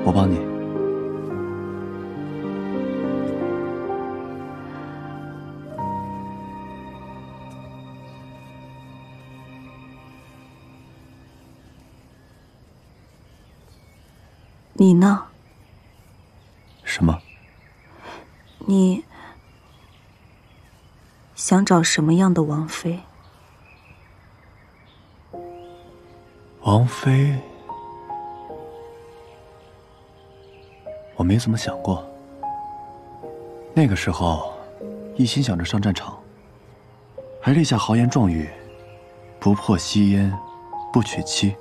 我帮你。 你呢？ 什么？ 你想找什么样的王妃？ 王妃，我没怎么想过。那个时候，一心想着上战场，还立下豪言壮语：不破吸烟，不娶妻。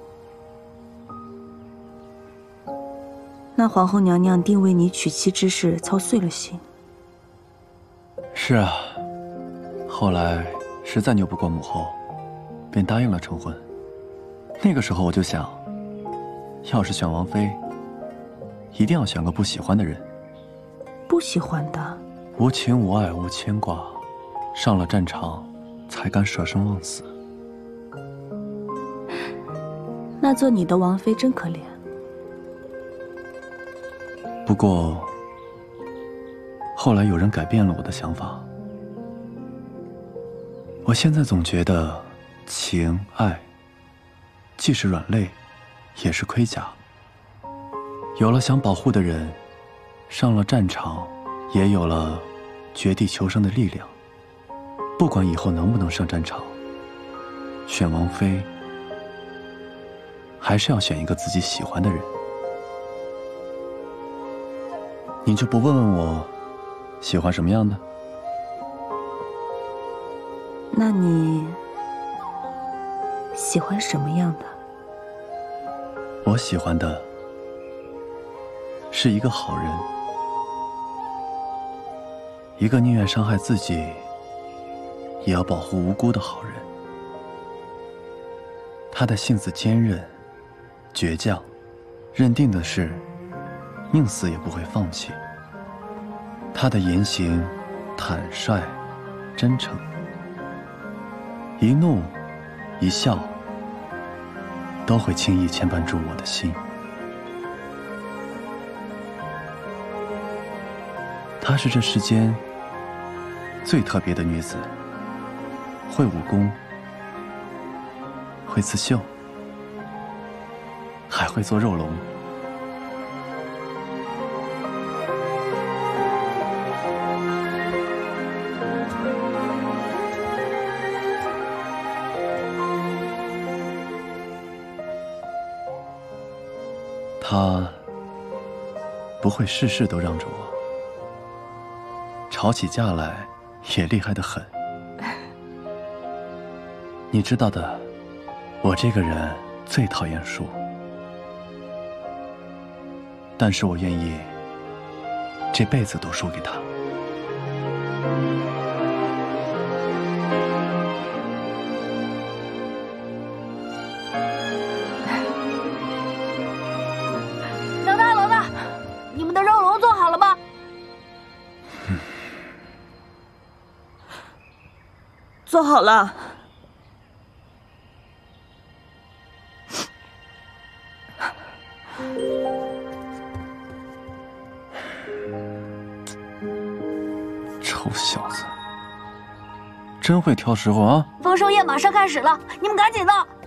那皇后娘娘定为你娶妻之事操碎了心。 是啊，后来实在拗不过母后，便答应了成婚。那个时候我就想，要是选王妃，一定要选个不喜欢的人。 不喜欢的？ 无情无爱无牵挂，上了战场才敢舍生忘死。 那做你的王妃真可怜。 不过，后来有人改变了我的想法。我现在总觉得，情爱，既是软肋，也是盔甲。有了想保护的人，上了战场，也有了绝地求生的力量。不管以后能不能上战场，选王妃，还是要选一个自己喜欢的人。你就不问问我，喜欢什么样的？ 那你喜欢什么样的？ 我喜欢的是一个好人，一个宁愿伤害自己，也要保护无辜的好人。他的性子坚韧、倔强，认定的事，宁死也不会放弃。他的言行坦率、真诚，一怒一笑，都会轻易牵绊住我的心。她是这世间最特别的女子，会武功，会刺绣，还会做肉龙。他不会事事都让着我，吵起架来也厉害得很。你知道的，我这个人最讨厌输，但是我愿意这辈子都输给他。 做好了。 臭小子，真会挑时候啊！ 丰收宴马上开始了，你们赶紧的。